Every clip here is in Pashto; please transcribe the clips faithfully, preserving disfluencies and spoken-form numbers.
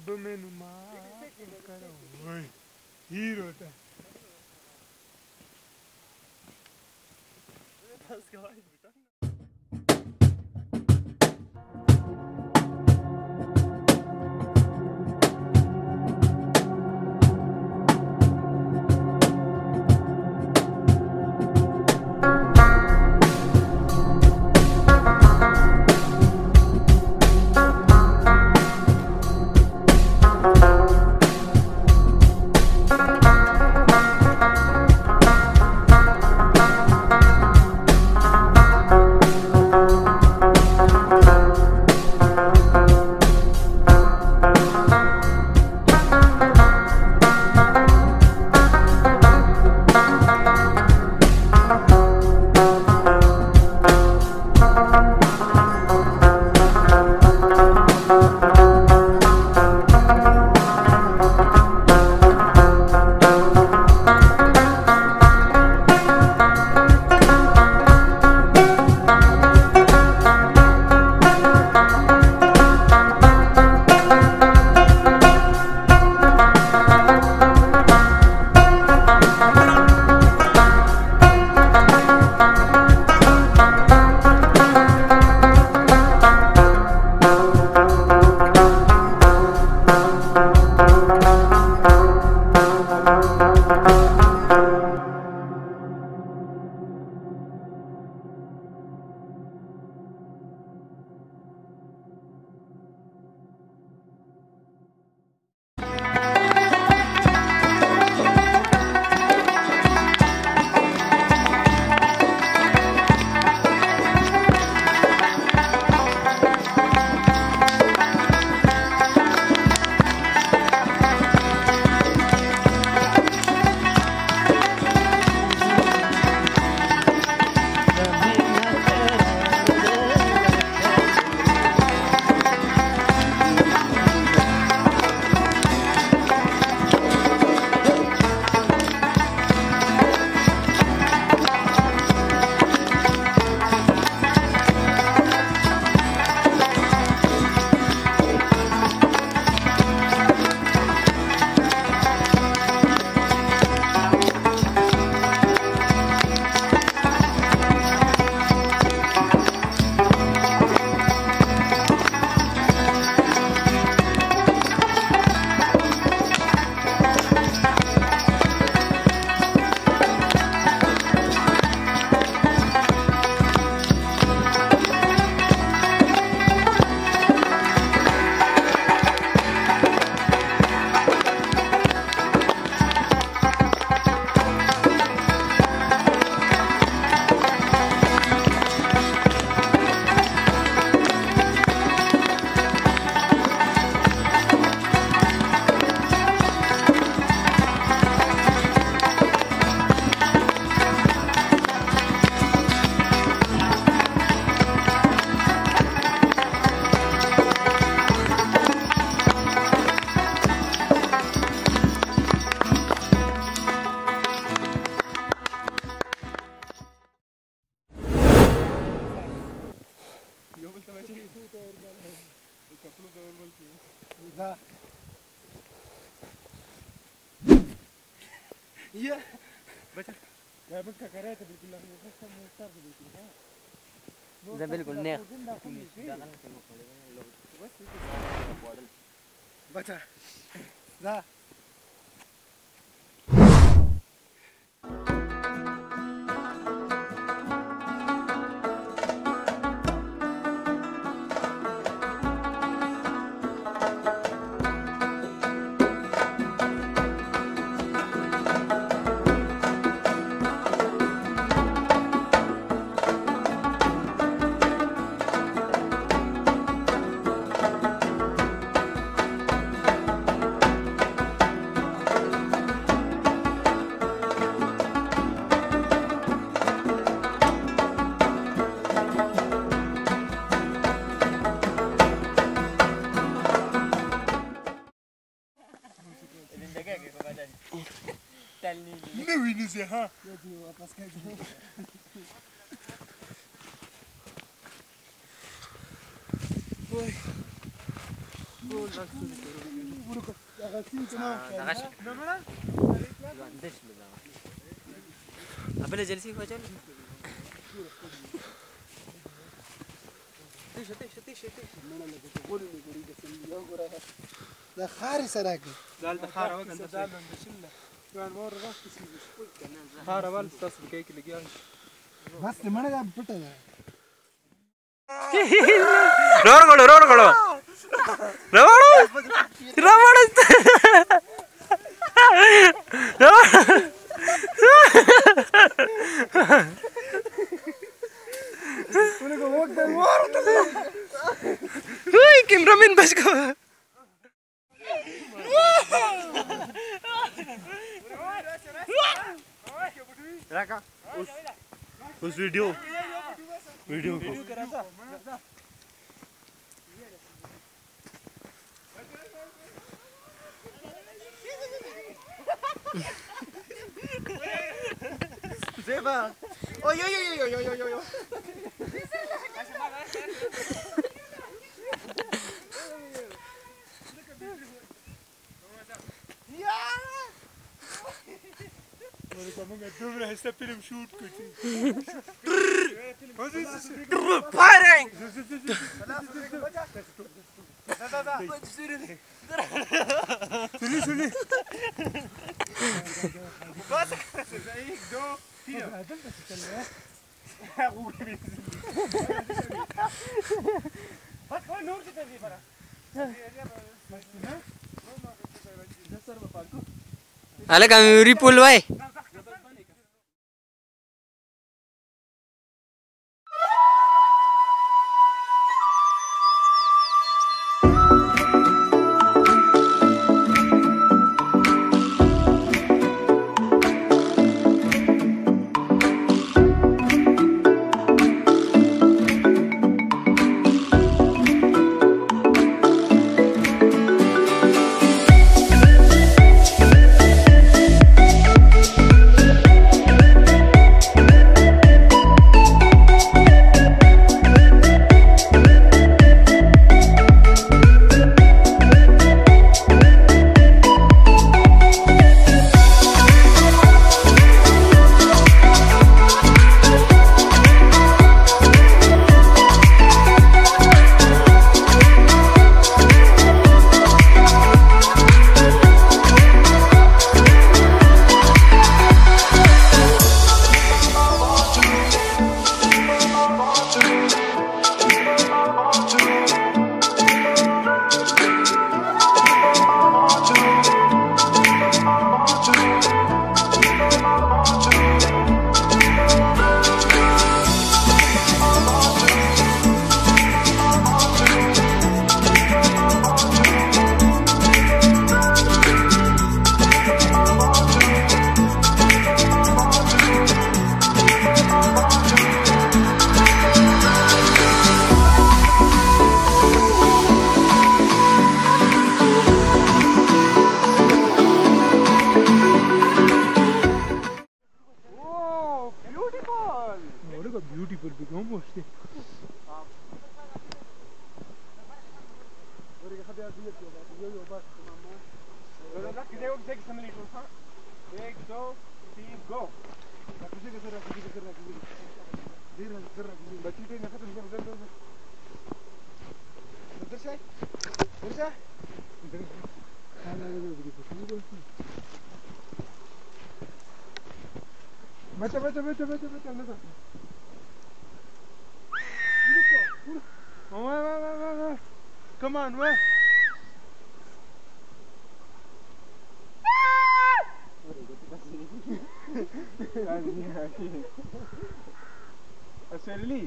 अब मैनू माफ करो ओए हीरो ता Iya. Baca. Ya ben kakara itu bilang itu sama besar begitu. Dah बिल्कुल नहीं. Baca. Dah. नहीं हुई नहीं से हाँ ये जी वापस कर दो ओए Apa jelisi kau cakap? ده خاري سراك دال د خار او کنده دال د شله ګان مور راست سي خار اول تاسو کې کې لګیا بس مړه دا پټه ده روړ غړو روړ غړو روړ روړ وقت الورد هاي كاميرامين بس كو راکا اوس اوس ویډیو ویډیو کو زيبا اوي اوي اوي اوي اوي اوي موږ دومره هسته فلم شوټ کوي فايرنج سولي سولي Ala kami ripul wai. Vete, vete, vete, vete, vete, vete. Oh, wait, wait, wait, wait. Come on, wait. Asli.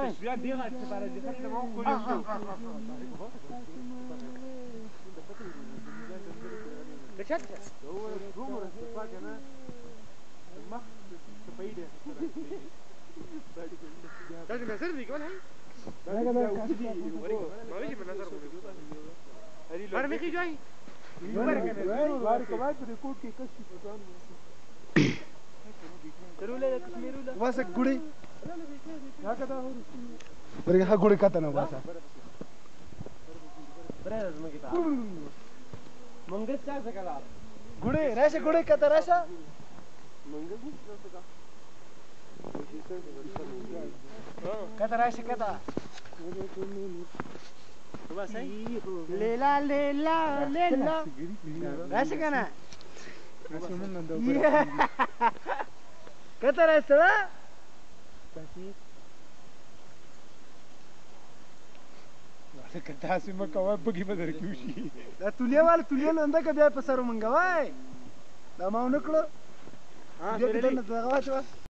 بیا دیگه چې بار دې خپل مو کولی شو بچا هو عمر استفاده نه ما تفيده لازم نظر دي كمان هاي لا لا ما بيجي من نظر هذه ما جاي واسه ګړې ورګه ها ګړې کته نه واسه برادر زمګی تا منګس چا څه کړه ګړې راشه ګړې کته راشه منګس څه څه کته راشه کته واسه لیلا لیلا لیلا راشه کنه کته راشه کته سیمه کوه بګي بدر کیوشي دا تولیا وال تولیا لنده ک بیا په سر منګوای دا ما ونکړو ها دې ته نه دغه واچو